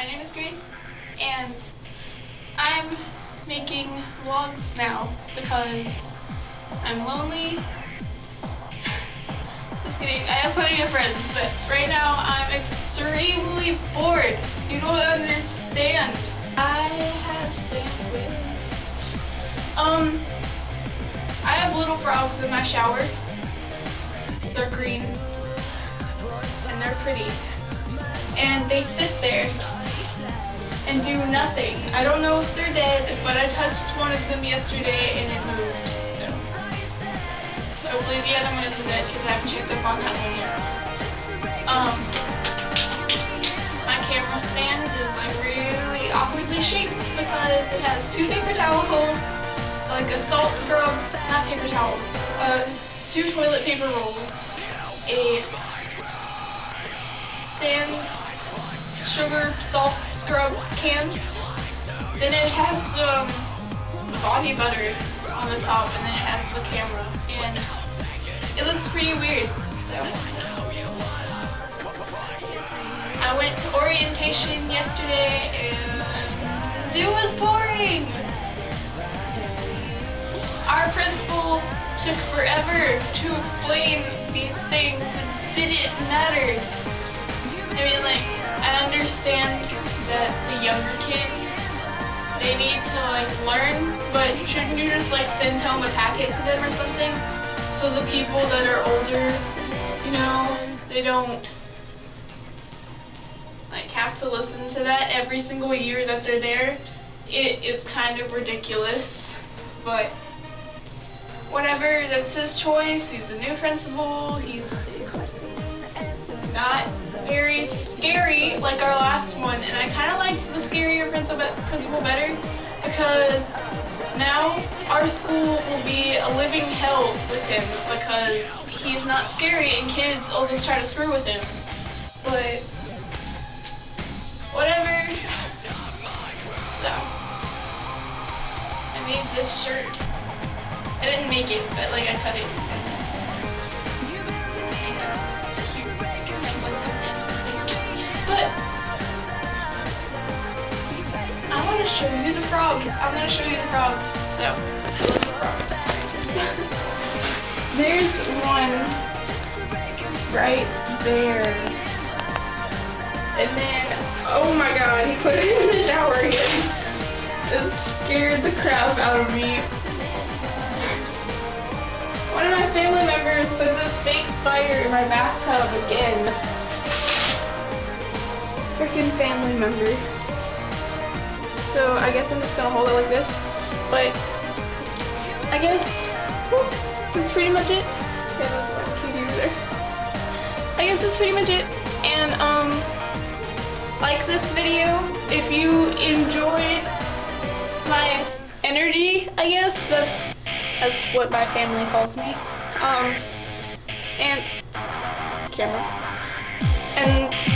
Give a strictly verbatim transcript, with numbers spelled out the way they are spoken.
name is Grace, and I'm making vlogs now because I'm lonely. Just kidding, I have plenty of friends, but right now I'm extremely bored. You don't understand. I have sandwich. Um, I have little frogs in my shower. They're green, and they're pretty. And they sit there and do nothing. I don't know if they're dead, but I touched one of them yesterday and it moved. So hopefully the other one isn't dead because I haven't checked up on that one yet. Um, my camera stand is like really awkwardly shaped because it has two paper towel holes, like a salt scrub, not paper towels, uh, two toilet paper rolls, a sand, sugar, salt, scrub can. Then it has um, body butter on the top, and then it has the camera. And it looks pretty weird. So I went to orientation yesterday, and it was boring. Our principal took forever to explain these things. It didn't matter. I mean, like, I understand that the younger kids, they need to, like, learn, but shouldn't you just, like, send home a packet to them or something? So the people that are older, you know, they don't, like, have to listen to that every single year that they're there. It is kind of ridiculous, but whatever, that's his choice. He's a new principal. He's not very scary like our last one, and I kind of liked the scarier principal principal better because now our school will be a living hell with him because he's not scary and kids will just try to screw with him. But whatever. So I made this shirt. I didn't make it, but like I cut it. But I want to show you the frogs. I'm going to show you the frogs. So, look at the frogs. There's one right there. And then, oh my god, he put it in the shower again. It scared the crap out of me. One of my family members put this fake spider in my bathtub again. Freaking family member. So I guess I'm just gonna hold it like this. But I guess whew, that's pretty much it. Yeah, that's my cutie there. I guess that's pretty much it. And um, like this video if you enjoyed my energy. I guess that's that's what my family calls me. Um, and camera and.